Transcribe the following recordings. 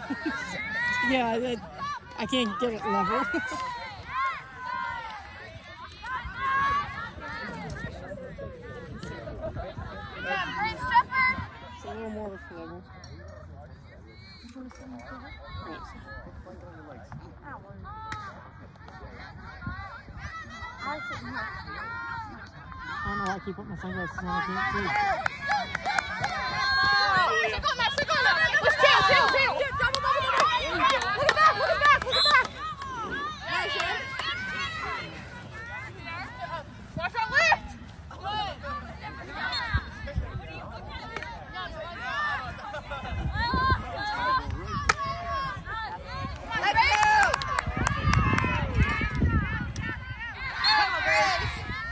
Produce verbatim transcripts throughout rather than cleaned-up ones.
Yeah, that, I can't get it level. It's a little more level. I don't know why I keep putting my sunglasses on, I can't see. Let's chill, chill, chill. Double, double, double. Look at that, look at that, look at that. Nice, yeah. Watch our lift. Let's go. Come on, Grace.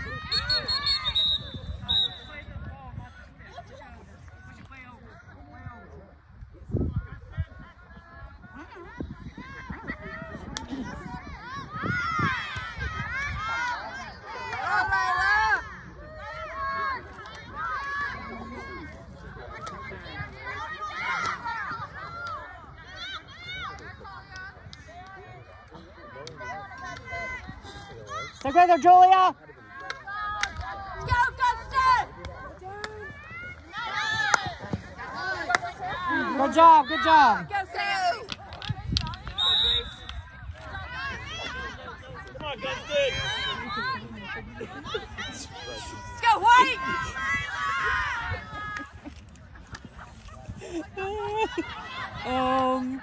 Stick with her, Julia! Let's go, Gunston! Good job, good job. Go, Sam! Come on, Gunston! Let's go, White! um...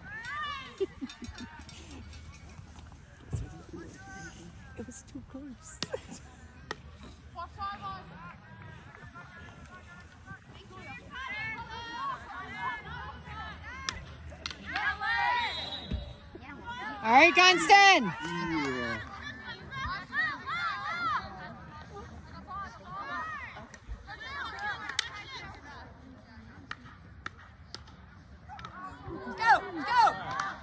It was too close. All right, Gunston. Yeah. Go, go!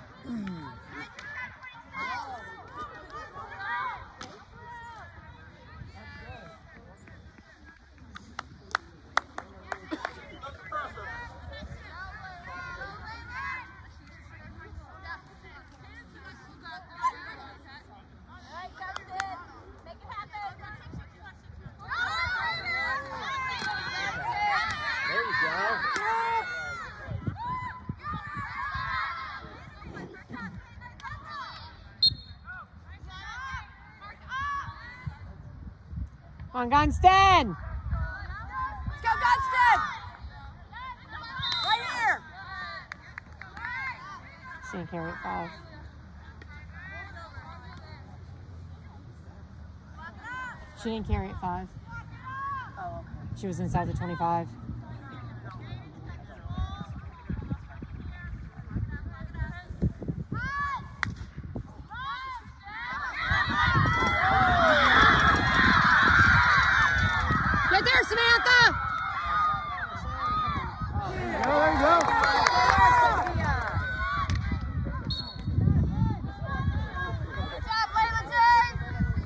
Come on, Gunston! Let's go, Gunston! Right here! She didn't carry it five. She didn't carry it five. Oh, She was inside the twenty-five. Get there, Samantha! There you go. Good job, Layla Jane!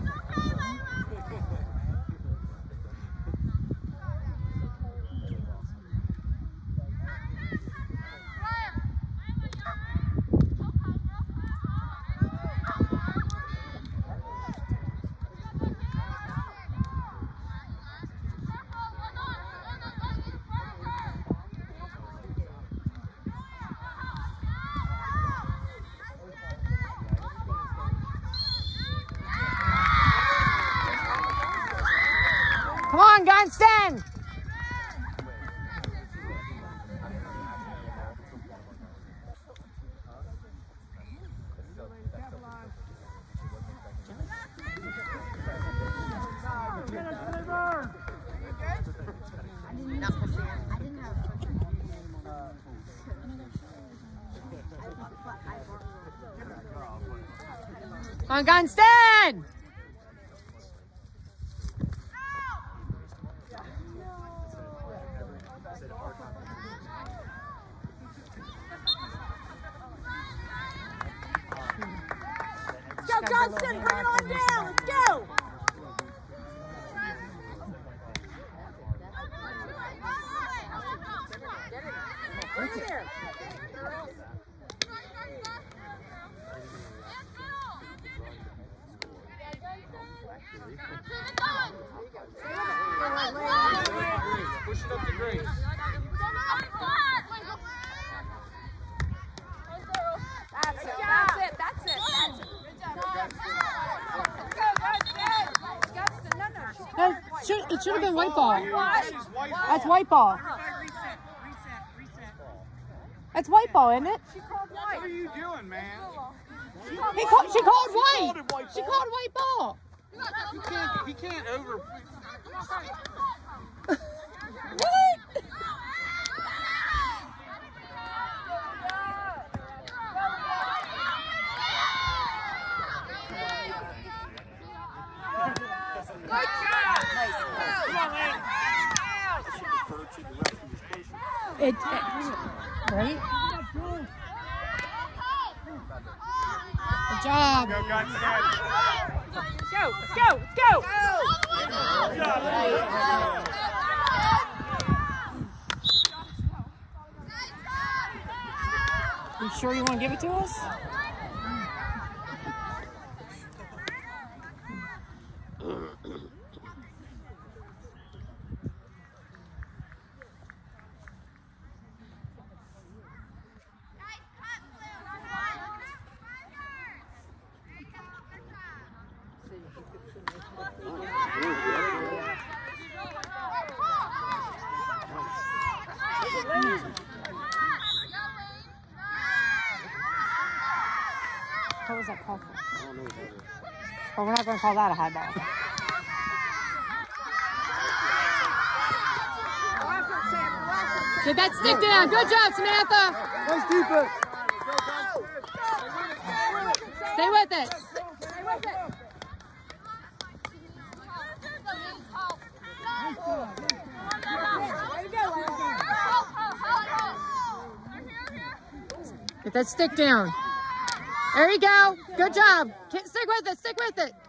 Come on, Gunston! Come on, Gunston! Let's go, Gunston! Bring it on down! Let's go! Right there. been white ball. That's white ball. That's white ball, isn't it? What are you doing, man? He called, she called white. She called white ball. He can't, he can't over... What? It, it, right? Good job. Go, Gunston. Let's go, let's go, let's go. Good job. You sure you want to give it to us? What was that called for? Well, we're not going to call that a high ball. Get that stick down. Good job, Samantha. Nice defense. Stay with it. Stay with it. Get that stick down. There you go. Good job. Stick with it. Stick with it.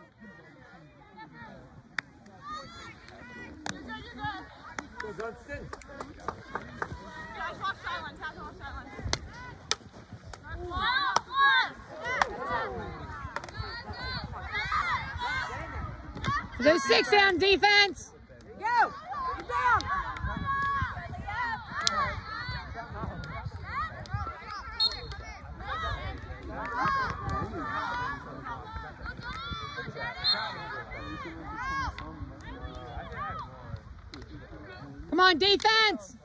Go, Gunston. Guys, watch silence. Watch silence. Those six down, defense. Go. Get down. Come on, defense.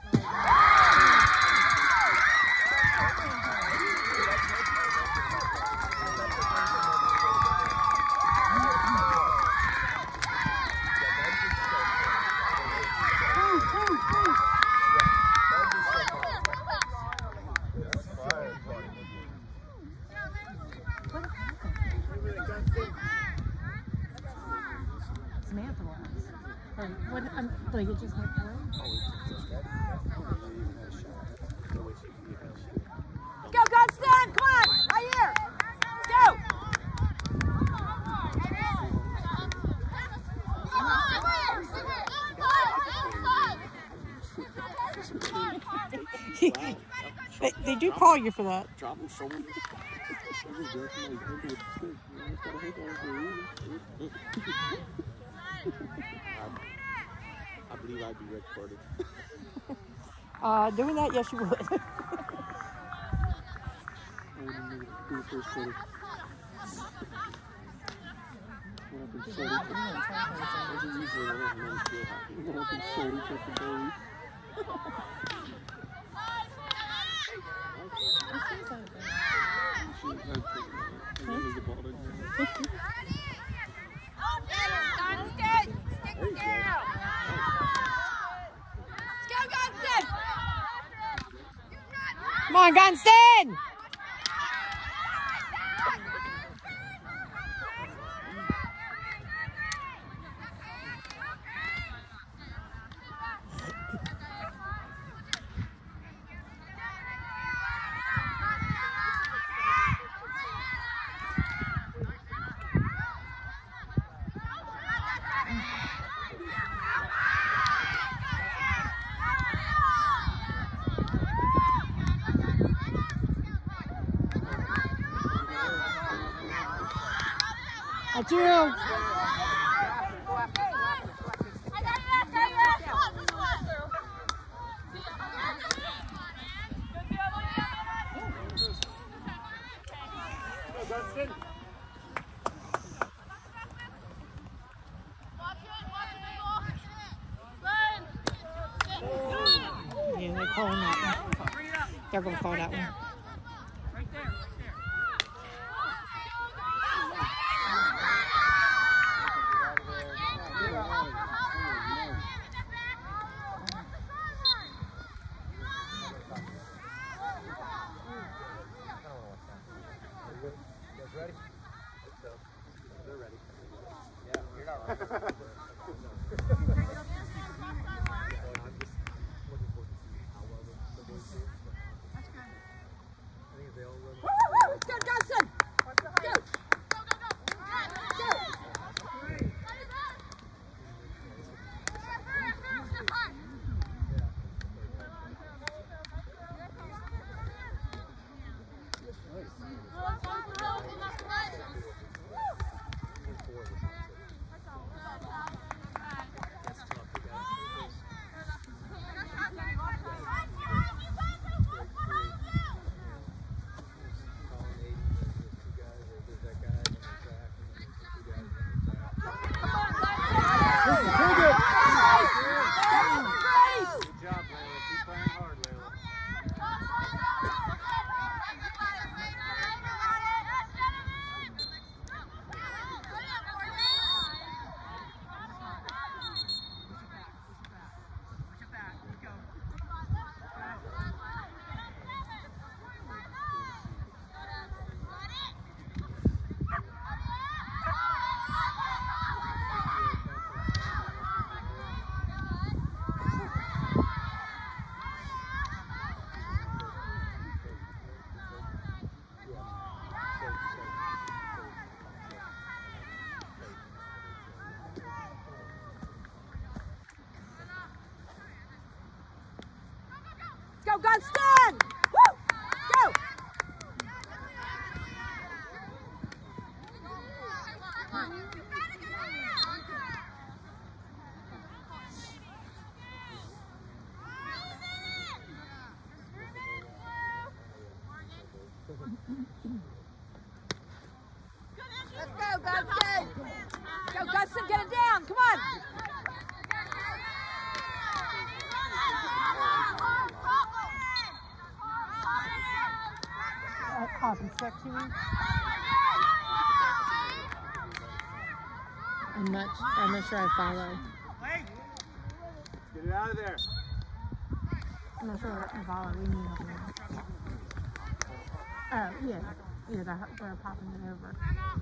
Samantha was. Or what? Um, like it just went through. Go, Gunston! Come on! Right here! Go! they, they do call you for that. Drop his shoulder. I believe I'd be recorded. Uh, doing that, yes, you would. Come on, Gunston! That's you. Gunston. they're going to call that one. Right there, right there. Ready? So, they're ready. Yeah, you're not right. I'm just looking forward to see how well the boys do. That's good. I think if they all run. Woo, woo, let's go, Gunston! Go! Go, go, go! Go! Go, Gunston! Woo! Go! Let's go, Gunston! Go, Gunston, get it down! Come on! Hopping stick, you mean? I'm not, I'm not sure I follow. Let's get it out of there. I'm not sure I follow. We need help. Oh, yeah. Yeah, they're, they're popping it over.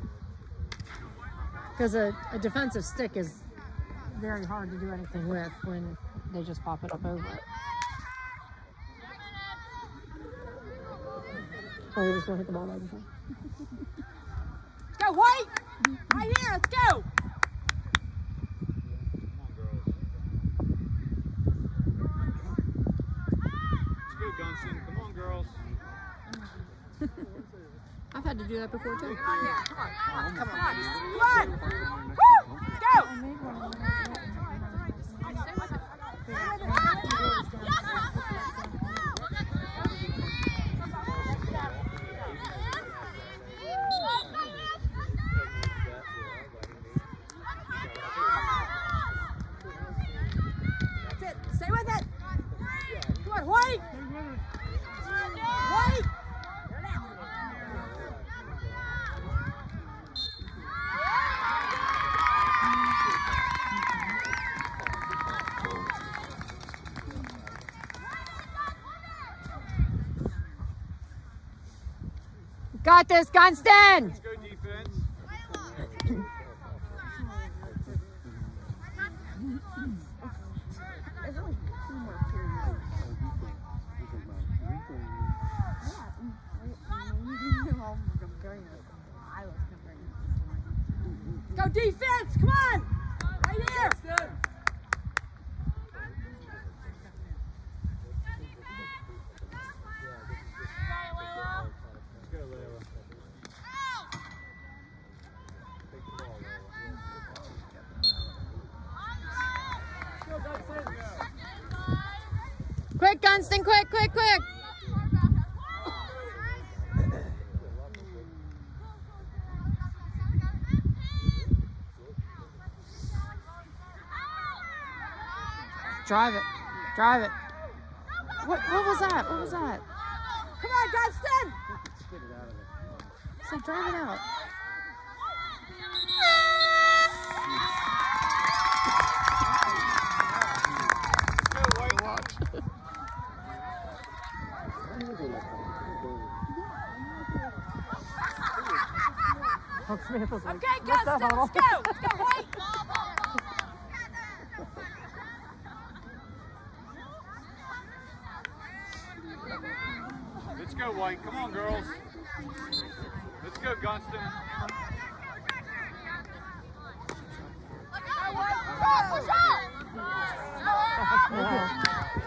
Because a, a defensive stick is very hard to do anything with when they just pop it up over it. Oh, we're just going to hit the ball over here. Go, White! Right here, let's go! Let's go, Gunston. Come on, girls. I've had to do that before, too. Come on, yeah, come on, come on, come on. Come on! Woo! Go! That's it. Stay with it. Come on, White! White! Got this, Gunston! Let's go, defense. Go defense! Come on! Right here! Let's go, Layla. Take the ball, Layla. Go, Gunston. Quick, Gunston, quick, quick, quick! Drive it. Drive it. What, what was that? What was that? Come on, Gunston! Get it out of there. So drive it out. Okay, Gunston, let's go! Let's go, White! Let's go, White. Come on, girls. Let's go, Gunston. Push up!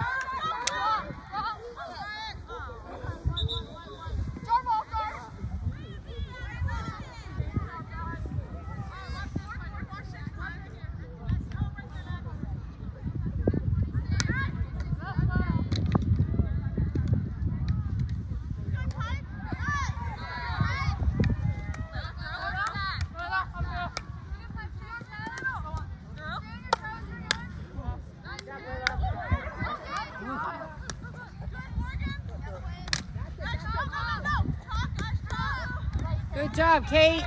Good job, Kate.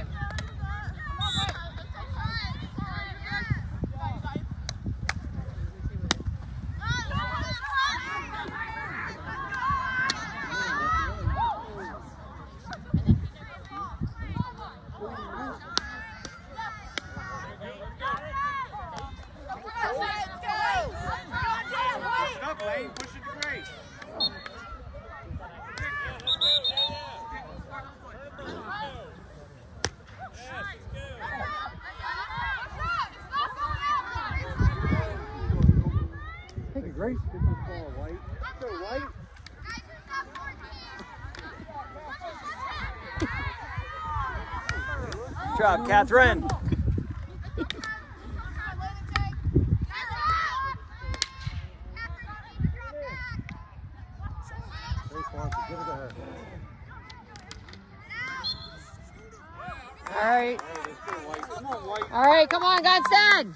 Stop, Lane. Push it to Grace. Take a Grace. Get this ball, White. Go, White. Good job, Catherine. Grace wants to give it to her. All right. Let's go, White. Come on, White. All right, come on, Gunston.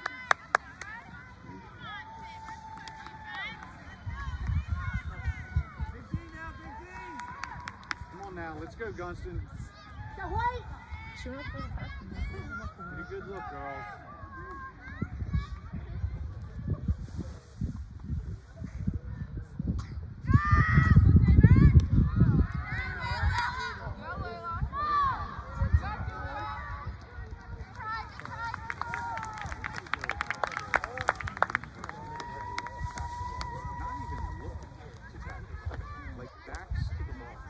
Come on now. Let's go, Gunston. Go, White! Get a good look, girls. Not even look. Like backs to the ball.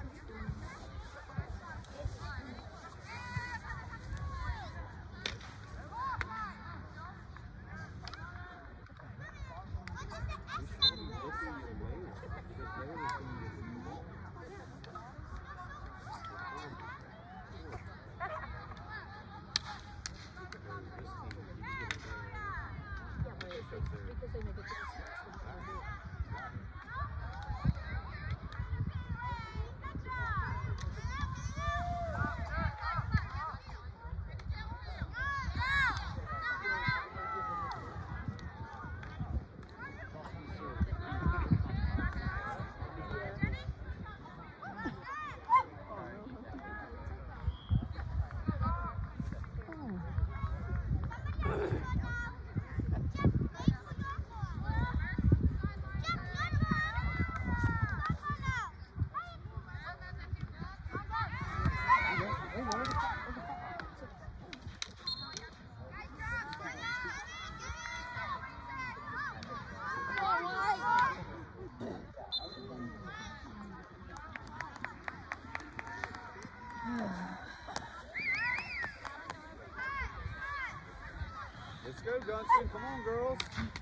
Let's go, Gunston. Come on, girls.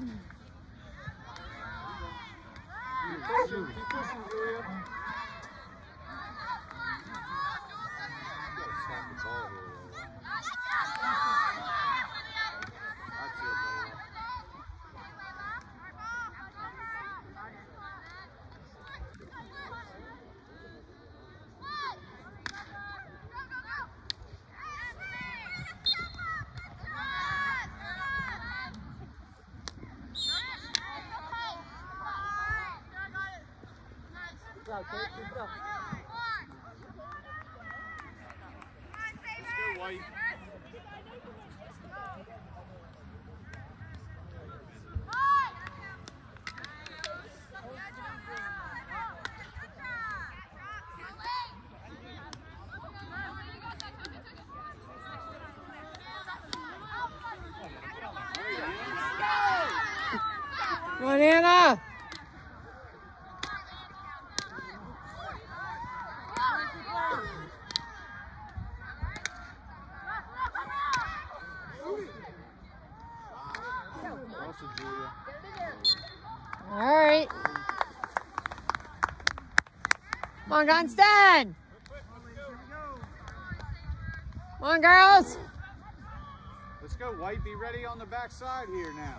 Keep pushing. Keep pushing, Julia. Gotta snap the ball here, Lola. That's it, Lola. out, Kate. Keep it up. Let's go, White. Come on, Anna. All right. Come on, Gunston. Come on, girls. Let's go, White. Be ready on the back side here now.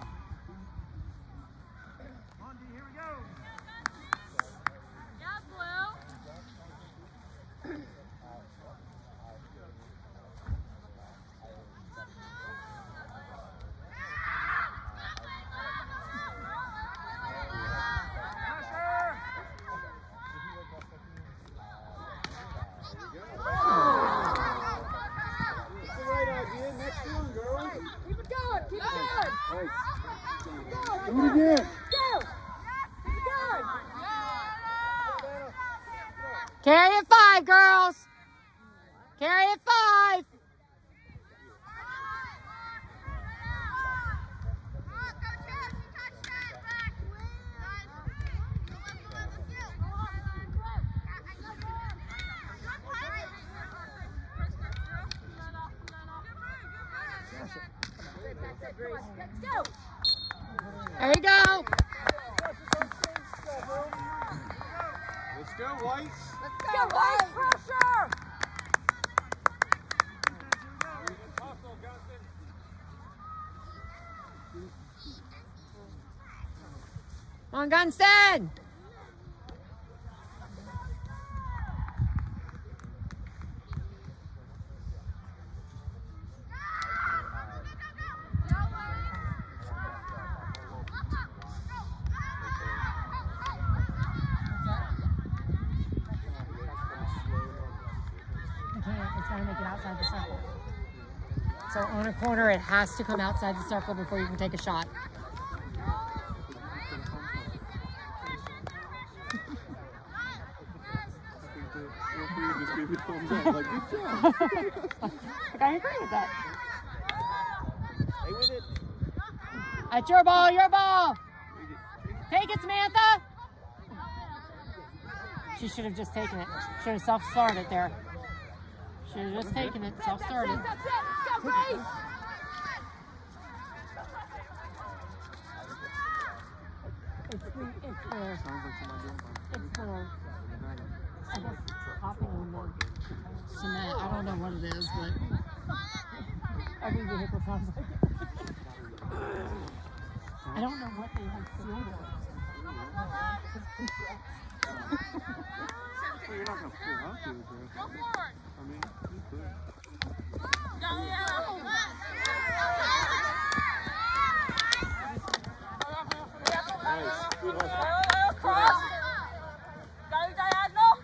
Carry it five, girls. Carry it five. There you go. Let's go, White. Let's go, White. Pressure. Come on, Gunston. It's got to make it outside the circle. So on a corner, it has to come outside the circle before you can take a shot. I agree with that. Stay with it. That's your ball, your ball. Take it, Samantha. She should have just taken it. Should have self-started there. Should have just taken it, self-started. That's it. Let's go, Grace. It's the, it's the, it's the, I guess, hopping on the cement. I don't know what it is, but every vehicle sounds like it. I don't know what they have sealed it. Well, you're not going to pull out to it, bro. Go forward. I mean, you could. Go, yeah. Nice. Good one. Cross. Go diagonal.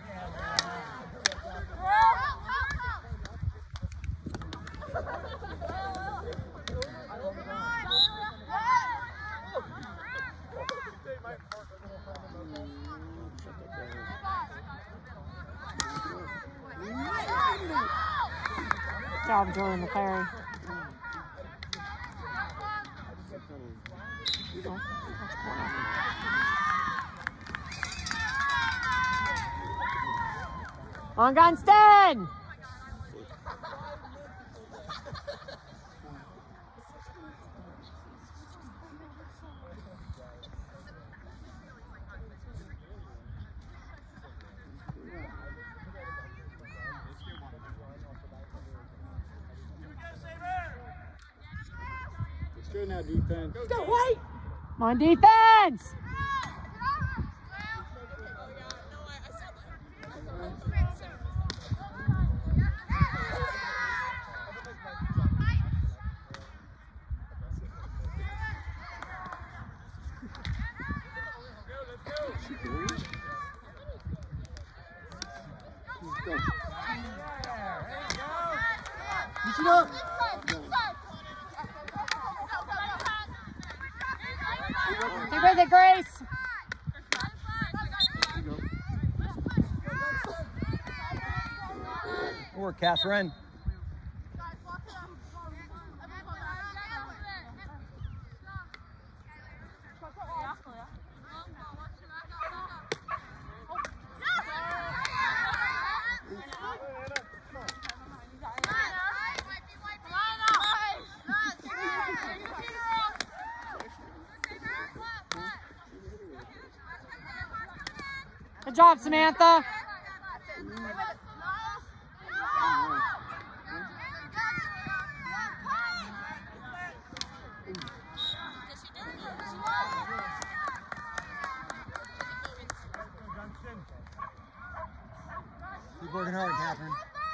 Good job, Jordan the Ferry. On Gunston! Let's go now, defense. Let's go, White. Come on, defense! Push it up. Stay with it, Grace. Good work, Catherine. Good job, Samantha. Keep working hard, Catherine.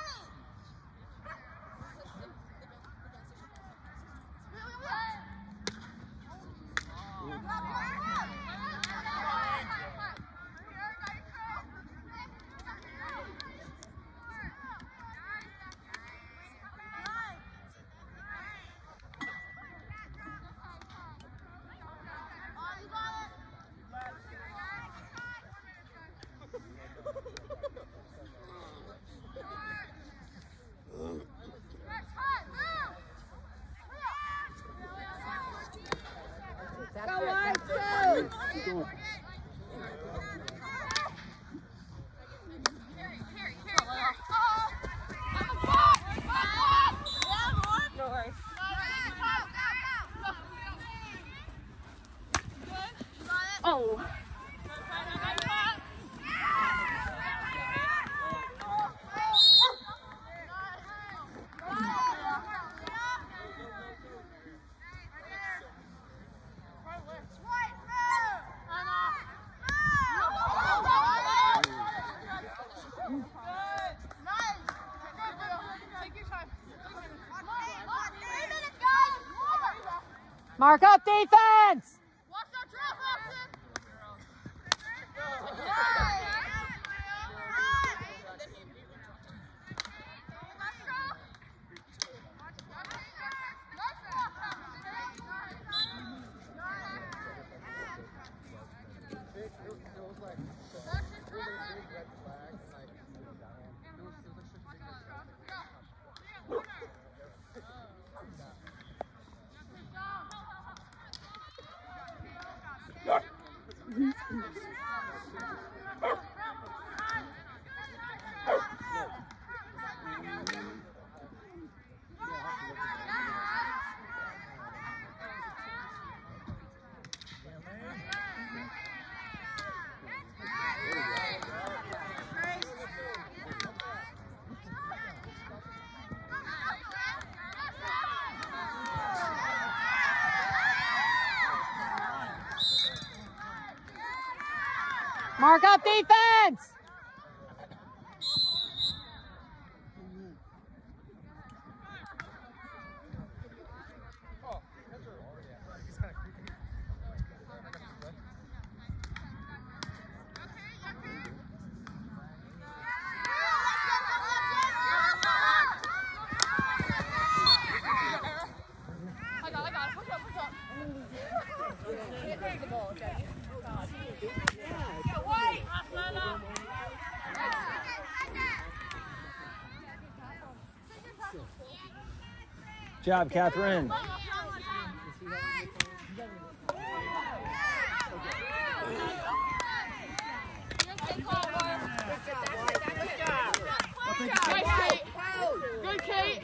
Keep going. Oh. Mark up defense! Mark up defense! Good job, Catherine. Good, Kate.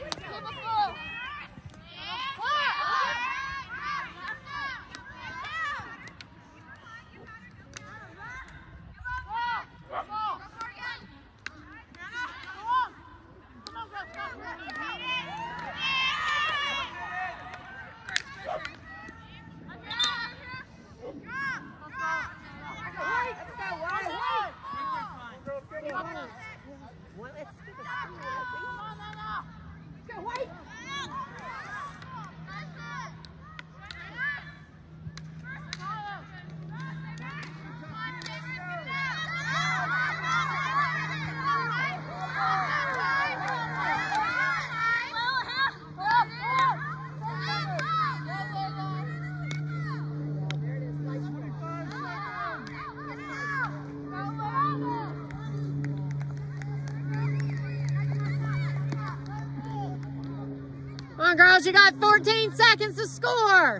on, girls. You got fourteen seconds to score.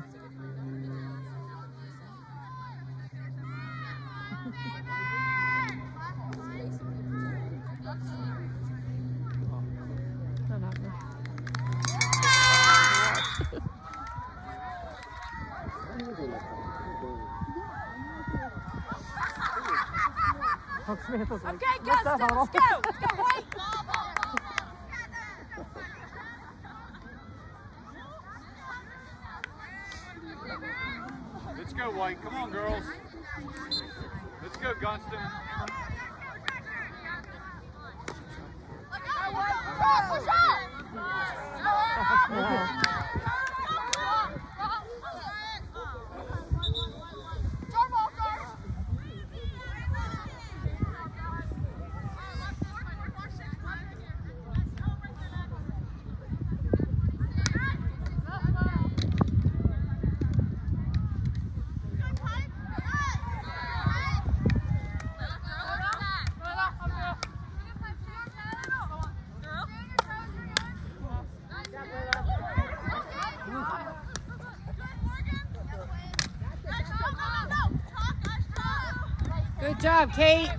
Okay, Gunston, let's go. Let's go, White. Let's go, White. Come on, girls. Let's go, Gunston. Push up. Good job, Kate.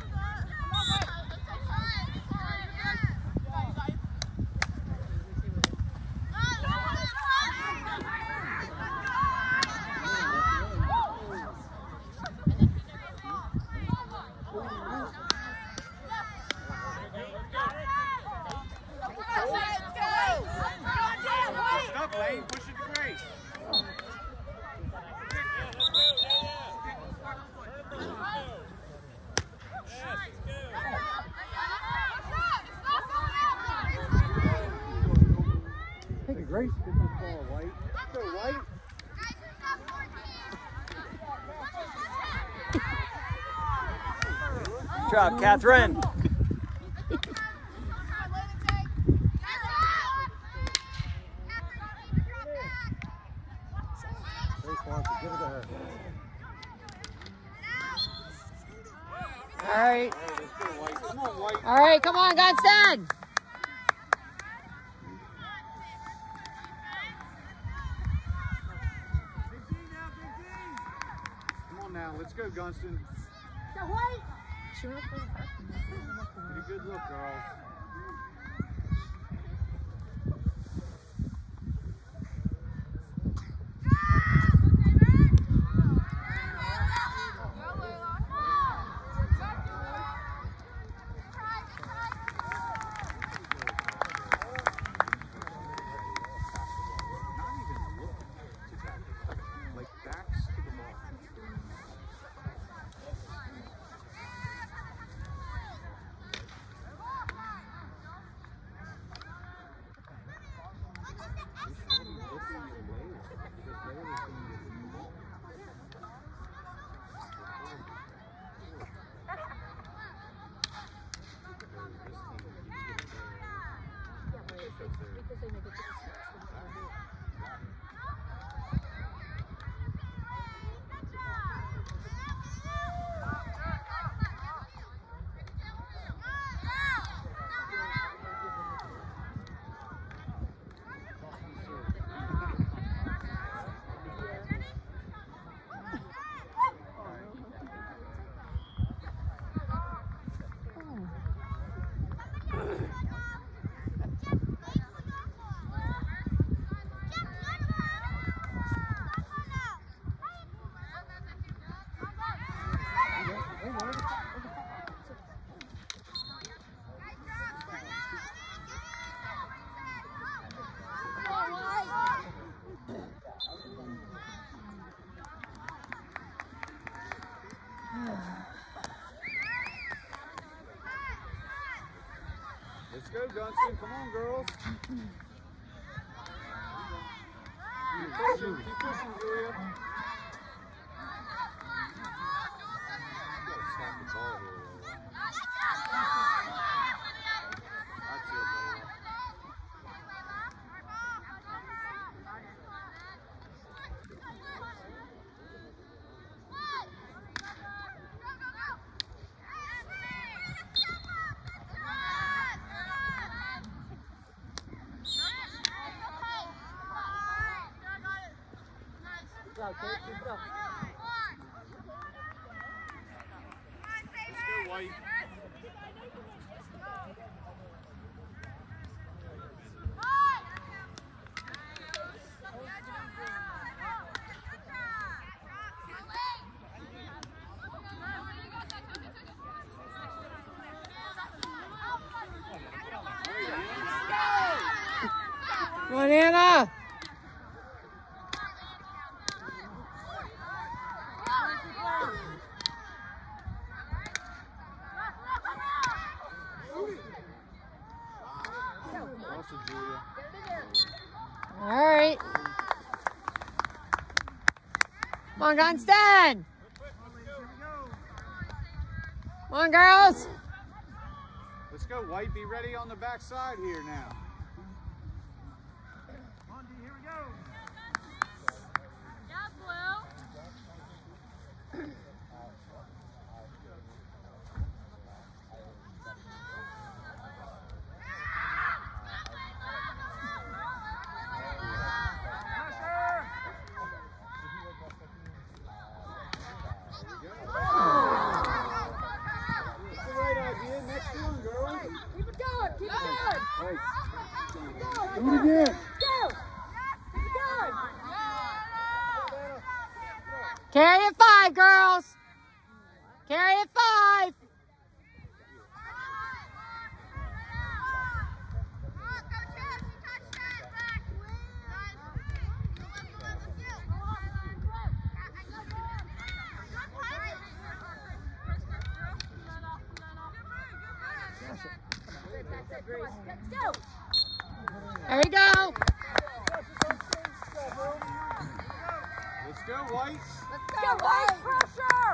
Stop, Lane. Push it to Grace. Hey, Grace, get this ball, White. Go, White. Good job, Catherine. Grace wants to give it to her. All right. Come on, White. All right, come on, Gunston. Come on now. Let's go, Gunston. Go, White. Get a good look, girls. Not even looking. Like backs to the ball. Let's go, Gunston. Come on, girls. Keep pushing. Keep pushing, Julia. Snap the ball here, Lola. That's it, Lola. up, Kate. Keep it up. Let's go, White. Come on, Anna. All right. Come on, Gunston. Come on, girls. Let's go, White. Be ready on the back side here now. Do it again. Carry it five, girls. Carry it five. There you go. Let's go, White. Let's go, White. Pressure.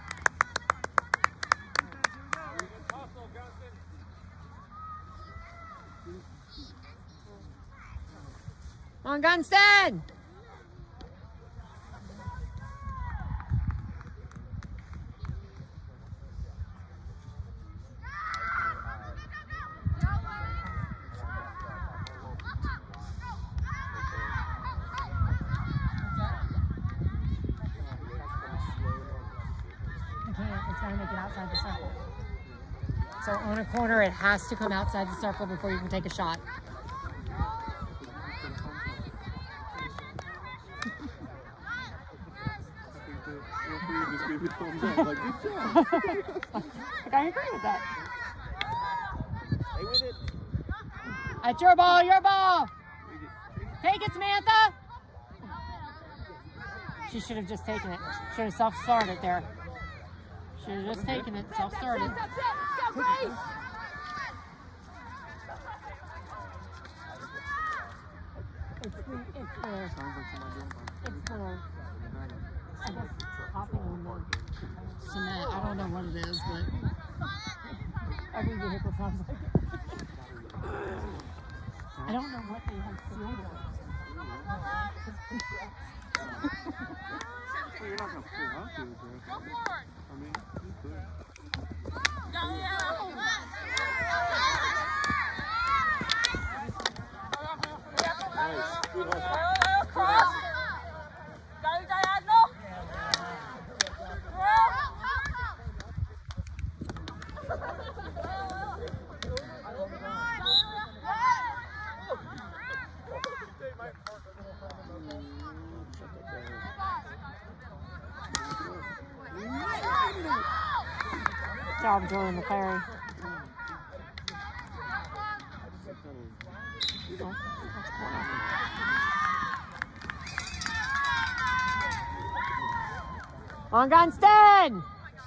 Come on, Gunston. It's got to make it outside the circle. So on a corner, it has to come outside the circle before you can take a shot. I agree with that. Stay with it. That's your ball, your ball. Take it, Samantha. She should have just taken it. Should have self-started there. Should have just taken it, self-started. That's it. Let's go, Grace. It's the, it's the, it's the, I guess, hopping on the cement. I don't know what it is, but every vehicle sounds like it. I don't know what they have sealed it. Well, you're not going to pull out to it, bro. Go for it. I mean, you could. Go, yeah. Nice. Good one. Cross. Go diagonal. Good job, Jordan the Ferry. On Gunston!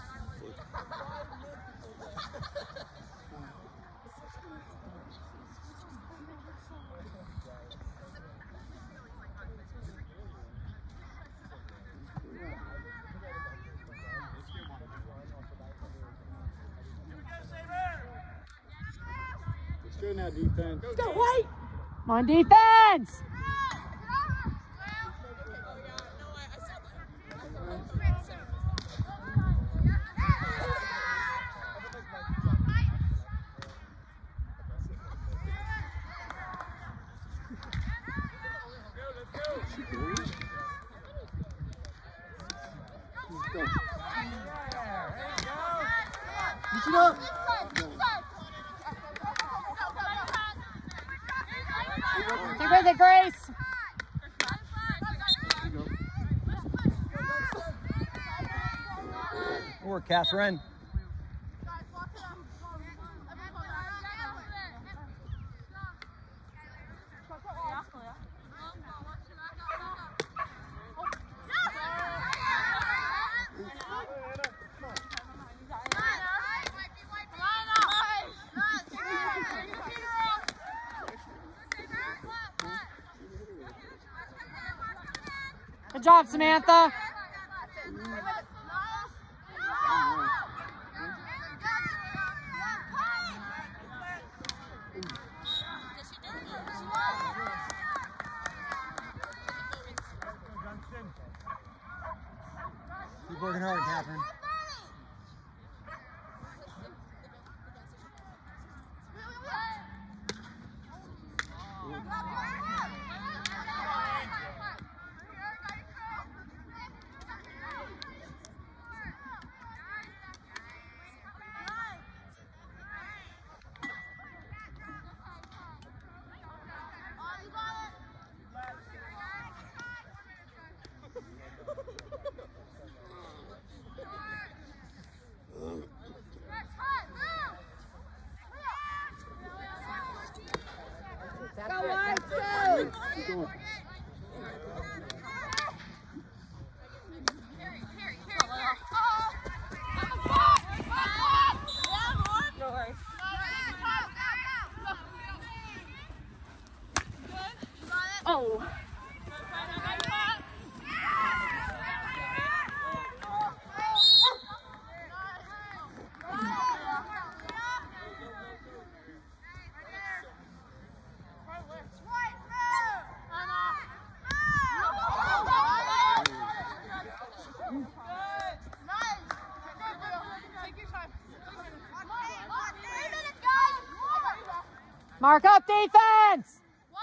Let's go now, defense. Let's go, White. Come on, defense! Go. Push it up. Stay with it, Grace. Good work, Catherine. Good job, Samantha. Keep working hard, Catherine. Keep going. Oh. Mark up defense!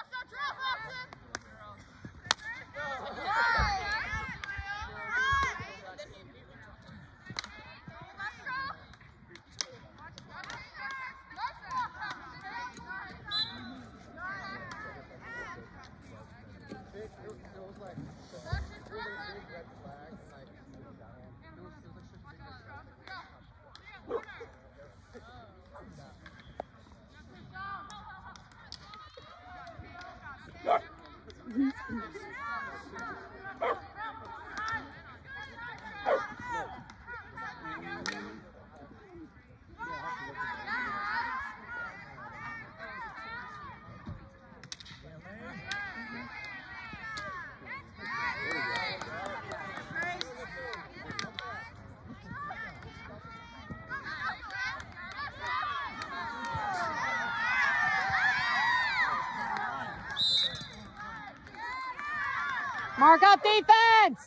Mark up defense!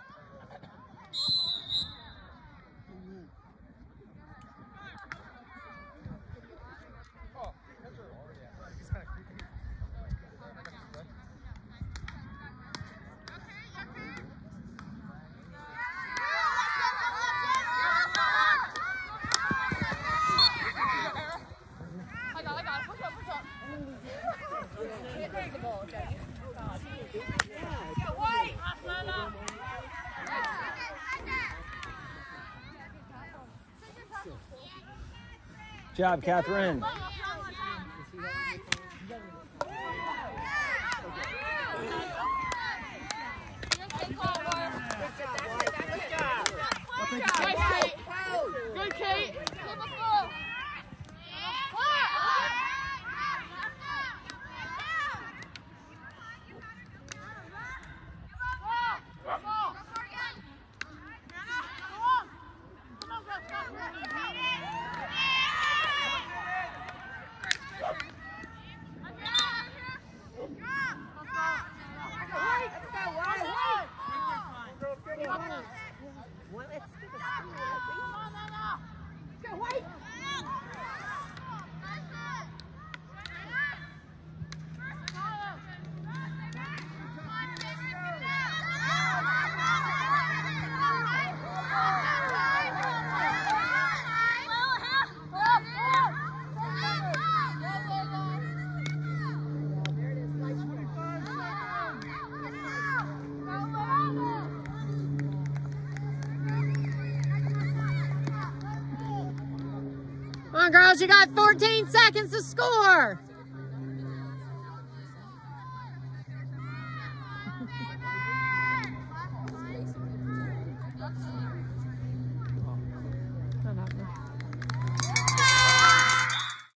Good job, Catherine. Good, Kate. on, girls. You got fourteen seconds to score.